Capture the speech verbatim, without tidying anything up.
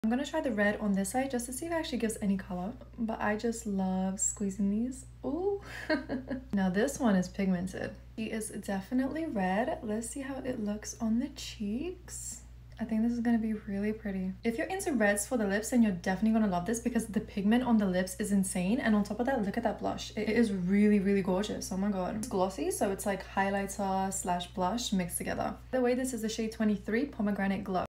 I'm gonna try the red on this side just to see if it actually gives any color, but I just love squeezing these. Ooh. Now this one is pigmented. She is definitely red. Let's see how it looks on the cheeks. I think this is gonna be really pretty. If you're into reds for the lips, then you're definitely gonna love this because the pigment on the lips is insane. And on top of that, look at that blush. It is really, really gorgeous. Oh my god. It's glossy, so it's like highlighter slash blush mixed together. By the way, this is the shade twenty-three Pomegranate Glow.